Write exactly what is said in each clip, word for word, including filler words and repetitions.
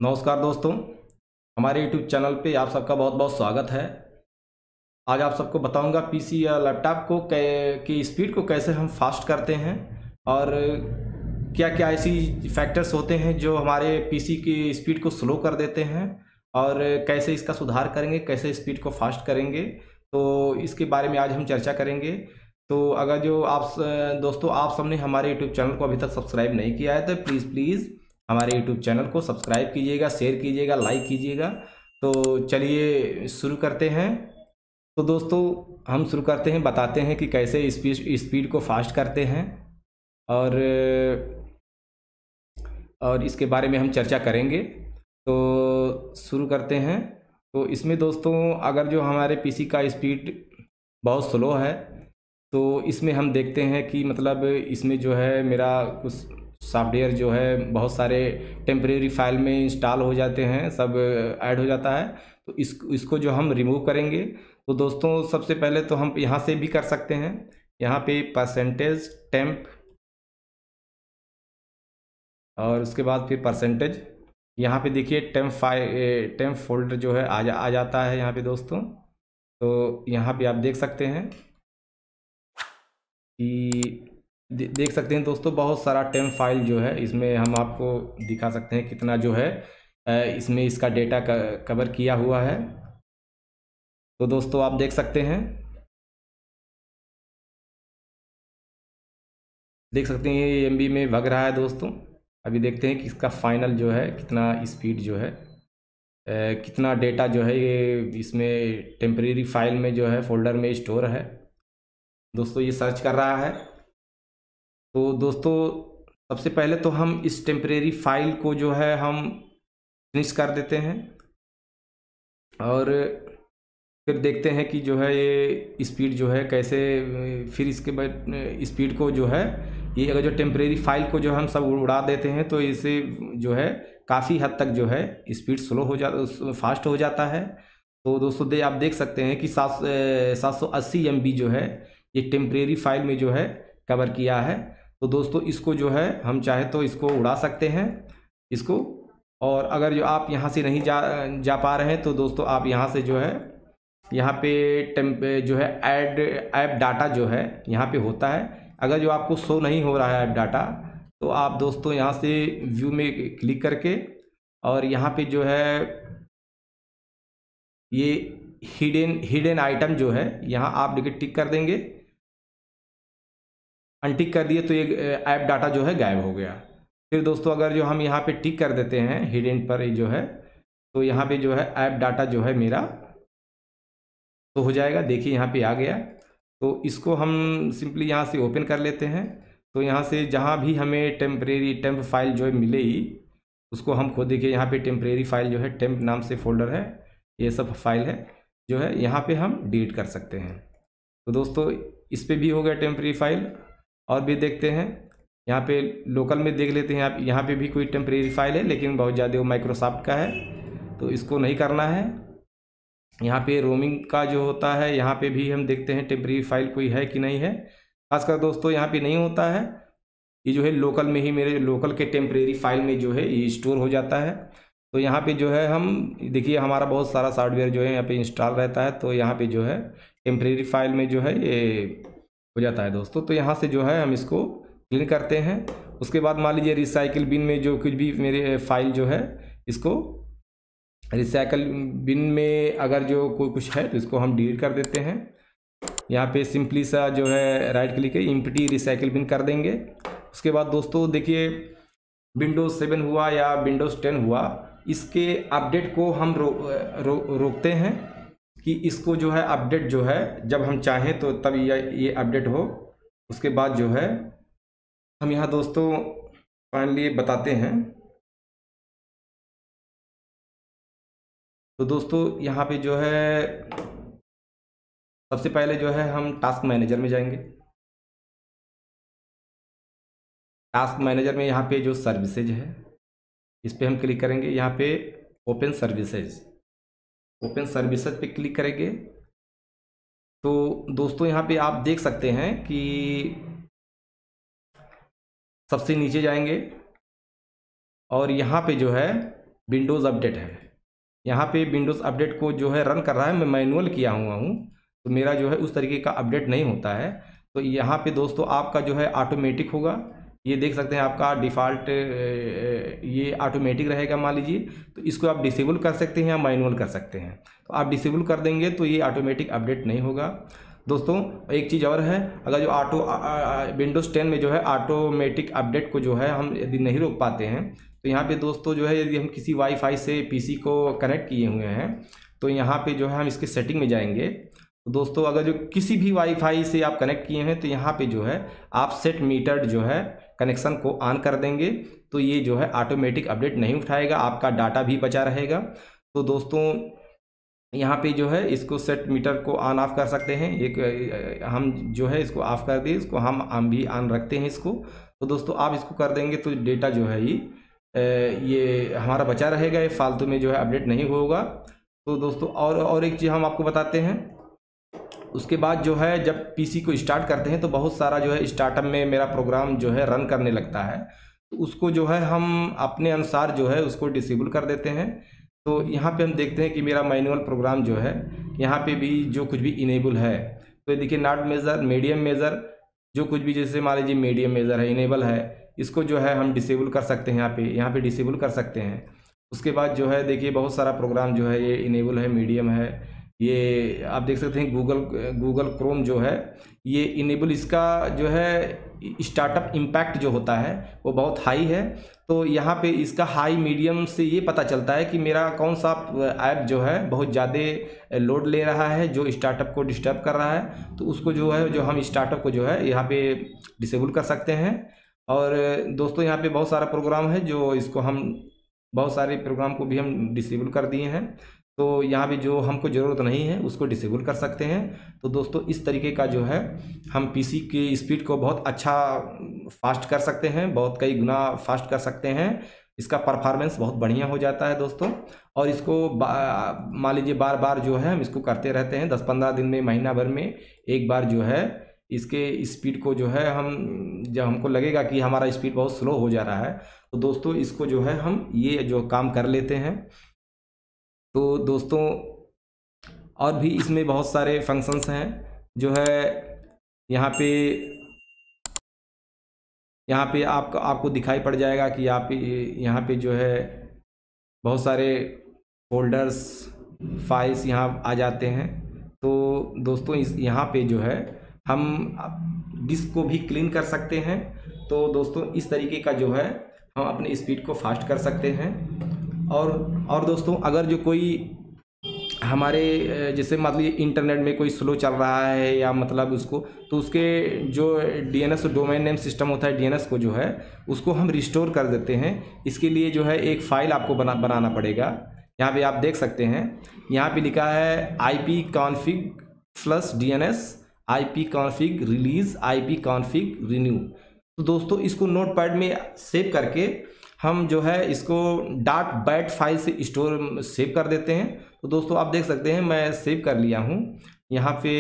नमस्कार दोस्तों, हमारे यूट्यूब चैनल पे आप सबका बहुत बहुत स्वागत है। आज आप सबको बताऊंगा पीसी या लैपटॉप को कै की स्पीड को कैसे हम फास्ट करते हैं और क्या क्या ऐसी फैक्टर्स होते हैं जो हमारे पीसी की स्पीड को स्लो कर देते हैं और कैसे इसका सुधार करेंगे, कैसे स्पीड को फास्ट करेंगे। तो इसके बारे में आज हम चर्चा करेंगे। तो अगर जो आप दोस्तों आप सबने हमारे यूट्यूब चैनल को अभी तक सब्सक्राइब नहीं किया है तो प्लीज़ प्लीज़ हमारे यूट्यूब चैनल को सब्सक्राइब कीजिएगा, शेयर कीजिएगा, लाइक कीजिएगा। तो चलिए शुरू करते हैं। तो दोस्तों हम शुरू करते हैं, बताते हैं कि कैसे स्पीड स्पीड को फास्ट करते हैं और और इसके बारे में हम चर्चा करेंगे। तो शुरू करते हैं। तो इसमें दोस्तों अगर जो हमारे पीसी का स्पीड बहुत स्लो है तो इसमें हम देखते हैं कि मतलब इसमें जो है मेरा कुछ सॉफ्टवेयर जो है बहुत सारे टेम्परेरी फाइल में इंस्टॉल हो जाते हैं, सब ऐड हो जाता है। तो इस इसको जो हम रिमूव करेंगे तो दोस्तों सबसे पहले तो हम यहाँ से भी कर सकते हैं। यहाँ पे परसेंटेज टेम्प और उसके बाद फिर परसेंटेज, यहाँ पे देखिए टेम्प फाइल टेम्प फोल्डर जो है आ जा आ जाता है यहाँ पे दोस्तों। तो यहाँ पे आप देख सकते हैं कि दे, देख सकते हैं दोस्तों बहुत सारा टेम्प फाइल जो है इसमें हम आपको दिखा सकते हैं कितना जो है इसमें इसका डेटा कवर किया हुआ है। तो दोस्तों आप देख सकते हैं देख सकते हैं ये एम बी में भग रहा है दोस्तों। अभी देखते हैं कि इसका फाइनल जो है कितना स्पीड जो है ए, कितना डेटा जो है ये इसमें टेम्परेरी फाइल में जो है फोल्डर में स्टोर है। दोस्तों ये सर्च कर रहा है। तो दोस्तों सबसे पहले तो हम इस टेम्परेरी फाइल को जो है हम फिनिश कर देते हैं और फिर देखते हैं कि जो है ये स्पीड जो है कैसे, फिर इसके बाद स्पीड को जो है ये अगर जो टेम्परेरी फाइल को जो हम सब उड़ा देते हैं तो इससे जो है काफ़ी हद तक जो है स्पीड स्लो हो जा फास्ट हो जाता है। तो दोस्तों दे आप देख सकते हैं कि सात सात सौ अस्सी एम बी जो है ये टेम्परेरी फाइल में जो है कवर किया है। तो दोस्तों इसको जो है हम चाहे तो इसको उड़ा सकते हैं इसको, और अगर जो आप यहाँ से नहीं जा जा पा रहे हैं तो दोस्तों आप यहाँ से जो है यहाँ पे टेम्प जो है ऐड ऐप डाटा जो है यहाँ पे होता है। अगर जो आपको शो नहीं हो रहा है ऐप डाटा तो आप दोस्तों यहाँ से व्यू में क्लिक करके और यहाँ पे जो है ये हिडन हिडन आइटम जो है यहाँ आप देखिए टिक कर देंगे। अनटिक कर दिए तो ये ऐप डाटा जो है गायब हो गया। फिर दोस्तों अगर जो हम यहाँ पे टिक कर देते हैं हिडन पर जो है तो यहाँ पे जो है ऐप डाटा जो है मेरा तो हो जाएगा। देखिए यहाँ पे आ गया। तो इसको हम सिंपली यहाँ से ओपन कर लेते हैं। तो यहाँ से जहाँ भी हमें टेम्परेरी टेम्प फाइल जो है मिलेगी उसको हम खुद देखिए यहाँ पे टेम्परेरी फाइल जो है टेम्प नाम से फोल्डर है, ये सब फाइल है जो है यहाँ पे हम डिलीट कर सकते हैं। तो दोस्तों इस पर भी हो गया टेम्परेरी फाइल। और भी देखते हैं यहाँ पे लोकल में देख लेते हैं आप, यहाँ पे भी कोई टेम्परेरी फाइल है लेकिन बहुत ज़्यादा वो माइक्रोसॉफ्ट का है तो इसको नहीं करना है। यहाँ पे रोमिंग का जो होता है यहाँ पे भी हम देखते हैं टेम्परेरी फाइल कोई है कि नहीं है। खासकर दोस्तों यहाँ पे नहीं होता है, ये जो है लोकल में ही मेरे लोकल के टेम्परेरी फाइल में जो है ये स्टोर हो जाता है। तो यहाँ पे जो है हम देखिए हमारा बहुत सारा सॉफ्टवेयर जो है यहाँ पे इंस्टॉल रहता है तो यहाँ पे जो है टेम्परेरी फाइल में जो है ये हो जाता है दोस्तों। तो यहाँ से जो है हम इसको क्लीन करते हैं। उसके बाद मान लीजिए रिसाइकिल बिन में जो कुछ भी मेरे फाइल जो है इसको रिसाइकिल बिन में अगर जो कोई कुछ है तो इसको हम डिलीट कर देते हैं। यहाँ पे सिंपली सा जो है राइट क्लिक है एम्प्टी रिसाइकिल बिन कर देंगे। उसके बाद दोस्तों देखिए विंडोज़ सेवन हुआ या विंडोज़ टेन हुआ, इसके अपडेट को हम रो, रो, रोकते हैं कि इसको जो है अपडेट जो है जब हम चाहें तो तब ये ये अपडेट हो। उसके बाद जो है हम यहाँ दोस्तों फाइनली बताते हैं। तो दोस्तों यहाँ पे जो है सबसे पहले जो है हम टास्क मैनेजर में जाएंगे। टास्क मैनेजर में यहाँ पे जो सर्विसेज है इस पर हम क्लिक करेंगे। यहाँ पे ओपन सर्विसेज ओपन सर्विसेज पे क्लिक करेंगे। तो दोस्तों यहाँ पे आप देख सकते हैं कि सबसे नीचे जाएंगे और यहाँ पे जो है विंडोज़ अपडेट है। यहाँ पे विंडोज़ अपडेट को जो है रन कर रहा है, मैं मैनुअल किया हुआ हूँ तो मेरा जो है उस तरीके का अपडेट नहीं होता है। तो यहाँ पे दोस्तों आपका जो है ऑटोमेटिक होगा, ये देख सकते हैं आपका डिफ़ॉल्ट ये ऑटोमेटिक रहेगा मान लीजिए। तो इसको आप डिसेबल कर सकते हैं या मैनुअल कर सकते हैं। तो आप डिसेबल कर देंगे तो ये ऑटोमेटिक अपडेट नहीं होगा। दोस्तों एक चीज़ और है, अगर जो ऑटो विंडोज़ टेन में जो है ऑटोमेटिक अपडेट को जो है हम यदि नहीं रोक पाते हैं तो यहाँ पे दोस्तों जो है यदि हम किसी वाईफाई से पीसी को कनेक्ट किए हुए हैं तो यहाँ पे जो है हम इसके सेटिंग में जाएंगे। तो दोस्तों अगर जो किसी भी वाईफाई से आप कनेक्ट किए हैं तो यहाँ पे जो है आप सेट मीटर्ड जो है कनेक्शन को ऑन कर देंगे तो ये जो है ऑटोमेटिक अपडेट नहीं उठाएगा, आपका डाटा भी बचा रहेगा। तो दोस्तों यहाँ पे जो है इसको सेट मीटर को ऑन ऑफ कर सकते हैं। एक हम जो है इसको ऑफ कर दिए, इसको हम हम भी ऑन रखते हैं इसको। तो दोस्तों आप इसको कर देंगे तो डेटा जो है ये ये हमारा बचा रहेगा, ये फालतू में जो है अपडेट नहीं होगा। तो दोस्तों और और एक चीज़ हम आपको बताते हैं, उसके बाद जो है जब पीसी को स्टार्ट करते हैं तो बहुत सारा जो है स्टार्टअप में मेरा प्रोग्राम जो है रन करने लगता है, तो उसको जो है हम अपने अनुसार जो है उसको डिसेबल कर देते हैं। तो यहाँ पे हम देखते हैं कि मेरा मैनुअल प्रोग्राम जो है यहाँ पे भी जो कुछ भी इनेबल है, तो देखिए नॉट मेजर, मीडियम मेजर, जो कुछ भी जैसे मान लीजिए मीडियम मेजर है, इनेबल है, इसको जो है हम डिसेबल कर सकते हैं। यहाँ पे यहाँ पे डिसेबल कर सकते हैं। उसके बाद जो है देखिए बहुत सारा प्रोग्राम जो है ये इनेबल है, मीडियम है, ये आप देख सकते हैं गूगल गूगल क्रोम जो है ये इनेबल, इसका जो है स्टार्टअप इम्पैक्ट जो होता है वो बहुत हाई है। तो यहाँ पे इसका हाई मीडियम से ये पता चलता है कि मेरा कौन सा ऐप जो है बहुत ज़्यादा लोड ले रहा है, जो स्टार्टअप को डिस्टर्ब कर रहा है, तो उसको जो है जो हम स्टार्टअप को जो है यहाँ पे डिसेबल कर सकते हैं। और दोस्तों यहाँ पे बहुत सारा प्रोग्राम है जो इसको हम बहुत सारे प्रोग्राम को भी हम डिसेबल कर दिए हैं, तो यहाँ पे जो हमको ज़रूरत नहीं है उसको डिसेबल कर सकते हैं। तो दोस्तों इस तरीके का जो है हम पीसी की स्पीड को बहुत अच्छा फास्ट कर सकते हैं, बहुत कई गुना फास्ट कर सकते हैं, इसका परफॉर्मेंस बहुत बढ़िया हो जाता है दोस्तों। और इसको मान लीजिए बार बार जो है हम इसको करते रहते हैं, दस पंद्रह दिन में, महीना भर में एक बार जो है इसके स्पीड को जो है हम जब हमको लगेगा कि हमारा स्पीड बहुत स्लो हो जा रहा है तो दोस्तों इसको जो है हम ये जो काम कर लेते हैं। तो दोस्तों और भी इसमें बहुत सारे फंक्शंस हैं जो है यहाँ पे यहाँ पे आपको आपको दिखाई पड़ जाएगा कि आप यहाँ पे जो है बहुत सारे फोल्डर्स, फाइल्स यहाँ आ जाते हैं। तो दोस्तों इस यहाँ पे जो है हम डिस्क को भी क्लीन कर सकते हैं। तो दोस्तों इस तरीके का जो है हम अपने स्पीड को फास्ट कर सकते हैं। और और दोस्तों अगर जो कोई हमारे जैसे मान लीजिए इंटरनेट में कोई स्लो चल रहा है या मतलब उसको, तो उसके जो डीएनएस डोमेन नेम सिस्टम होता है डीएनएस को जो है उसको हम रिस्टोर कर देते हैं। इसके लिए जो है एक फ़ाइल आपको बना बनाना पड़ेगा। यहाँ पे आप देख सकते हैं, यहाँ पे लिखा है I P config plus D N S I P config release I P config renew. तो दोस्तों इसको नोट पैड में सेव करके हम जो है इसको डॉट बैट फाइल से स्टोर सेव कर देते हैं। तो दोस्तों आप देख सकते हैं मैं सेव कर लिया हूँ। यहाँ पे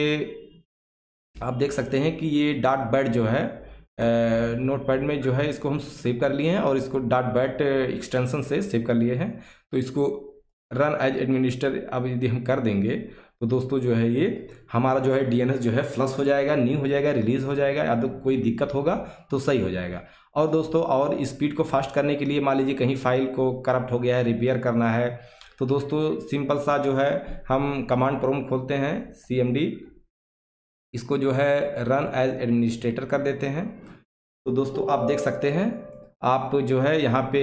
आप देख सकते हैं कि ये डॉट बैट जो है नोट पैड में जो है इसको हम सेव कर लिए हैं और इसको डॉट बैट एक्सटेंशन से सेव कर लिए हैं। तो इसको रन एज एडमिनिस्टर अब यदि हम कर देंगे तो दोस्तों जो है ये हमारा जो है डीएनएस जो है फ्लश हो जाएगा, न्यू हो जाएगा, रिलीज़ हो जाएगा, या तो कोई दिक्कत होगा तो सही हो जाएगा। और दोस्तों और स्पीड को फास्ट करने के लिए मान लीजिए कहीं फाइल को करप्ट हो गया है, रिपेयर करना है, तो दोस्तों सिंपल सा जो है हम कमांड प्रॉम्प्ट खोलते हैं सी एम डी, इसको जो है रन एज एडमिनिस्ट्रेटर कर देते हैं। तो दोस्तों आप देख सकते हैं आप जो है यहाँ पे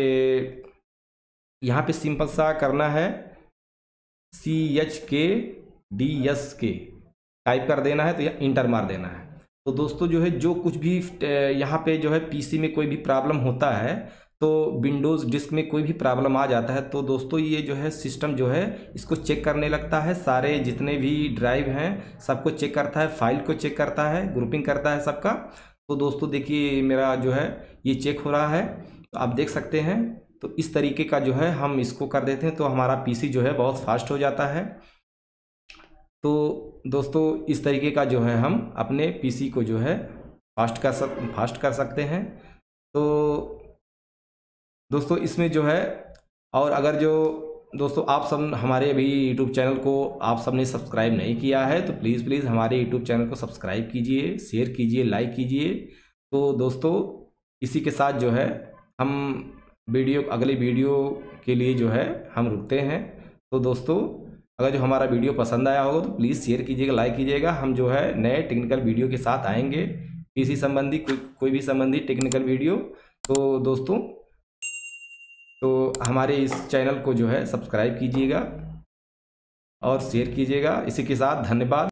यहाँ पे सिंपल सा करना है C H K D S K type कर देना है, तो यह इंटर मार देना है। तो दोस्तों जो है जो कुछ भी यहाँ पे जो है पीसी में कोई भी प्रॉब्लम होता है, तो विंडोज़ डिस्क में कोई भी प्रॉब्लम आ जाता है, तो दोस्तों ये जो है सिस्टम जो है इसको चेक करने लगता है, सारे जितने भी ड्राइव हैं सबको चेक करता है, फाइल को चेक करता है, ग्रुपिंग करता है सबका। तो दोस्तों देखिए मेरा जो है ये चेक हो रहा है, तो आप देख सकते हैं। तो इस तरीके का जो है हम इसको कर देते हैं तो हमारा पीसी जो है बहुत फास्ट हो जाता है। तो दोस्तों इस तरीके का जो है हम अपने पीसी को जो है फास्ट कर सक फास्ट कर सकते हैं। तो दोस्तों इसमें जो है और अगर जो दोस्तों आप सब हमारे अभी यूट्यूब चैनल को आप सब ने सब्सक्राइब नहीं किया है तो प्लीज़ प्लीज़ हमारे यूट्यूब चैनल को सब्सक्राइब कीजिए, शेयर कीजिए, लाइक कीजिए। तो दोस्तों इसी के साथ जो है हम वीडियो अगले वीडियो के लिए जो है हम रुकते हैं। तो दोस्तों अगर जो हमारा वीडियो पसंद आया होगा तो प्लीज़ शेयर कीजिएगा, लाइक कीजिएगा। हम जो है नए टेक्निकल वीडियो के साथ आएंगे, पीसी संबंधी कोई कोई भी संबंधी टेक्निकल वीडियो। तो दोस्तों तो हमारे इस चैनल को जो है सब्सक्राइब कीजिएगा और शेयर कीजिएगा। इसी के साथ धन्यवाद।